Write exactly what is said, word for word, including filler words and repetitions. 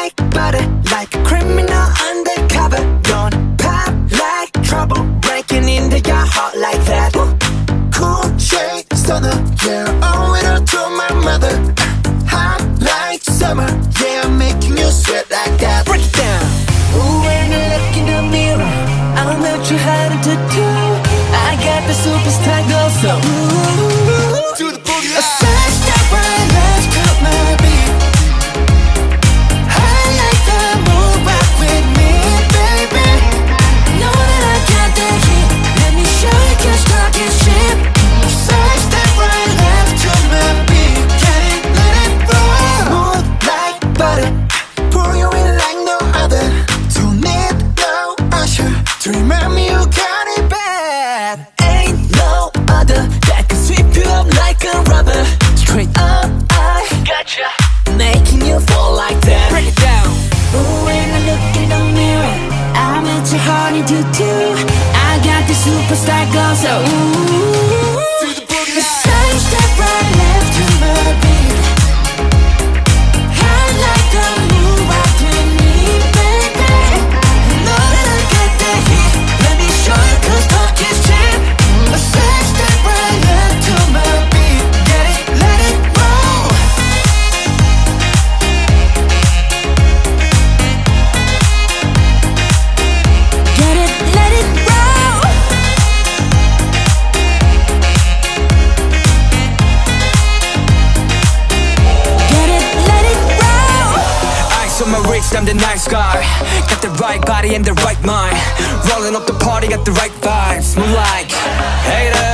like butter, like a criminal undercover. Don't pop like trouble, breaking into your heart like that. Cool shade stunner, yeah, owe it all to my mother. Hot like summer, yeah, I'm making you sweat like that. Break it down. Ooh, when I look in the mirror, I'm not too hard to do. I got the superstar glow, so ooh, To the boogie a line. side step right, let's cut my beat. I like the move, rock with me, baby. Know that I got the heat. Let me show you, can't stop this shit. Side step right, left to my beat. Get it, let it roll. Smooth like butter, Pour you in like no other. Don't need no usher to remind me you got it bad. ain't no other that can sweep you up like a rubber. Straight up, I gotcha, making you fall like that. Break it down. Ooh, when I look in the mirror, I'm at your heart to do. I got the superstar glow, so ooh, To the boogie line. side step right, left to my beat. I like the move, rock with me, baby. Know that I got the heat. Let me show you, 'cause talk is cheap. A side step right, left to my beat. Get it, let it roll. Get it, let it roll. Get it, let it roll. Ice on my wrist, I'm the nice guy. Got the right body and the right mind. Rolling up the party, got the right vibes. Move like haters.